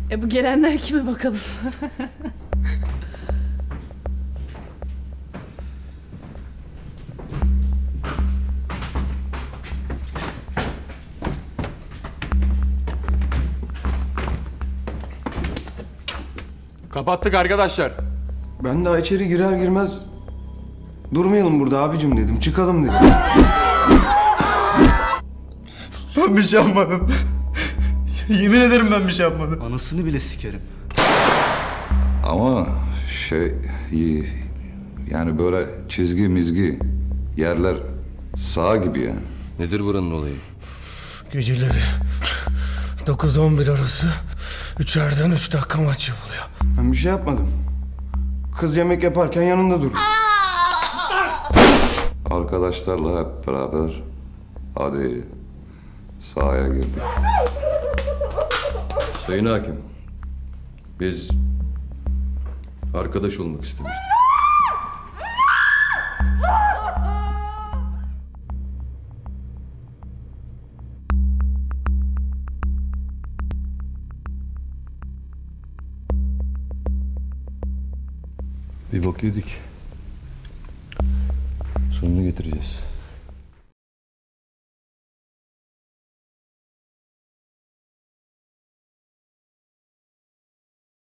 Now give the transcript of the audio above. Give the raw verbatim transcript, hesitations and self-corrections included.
E bu gelenler kime bakalım? Kapattık arkadaşlar. Ben daha içeri girer girmez durmayalım burada abicim dedim. Çıkalım dedim. Ben bir şey yapmadım. Yemin ederim ben bir şey yapmadım. Anasını bile sikerim. Ama şey iyi. Yani böyle çizgi mizgi yerler sağ gibi yani. Nedir buranın olayı? Geceleri dokuz on bir arası üçerden üç dakika maç yapılıyor. Ben bir şey yapmadım. Kız yemek yaparken yanında dur. Arkadaşlarla hep beraber hadi sahaya girdik. Sayın Hakim, biz arkadaş olmak istemiştik. Bir bok yedik. Sonunu getireceğiz.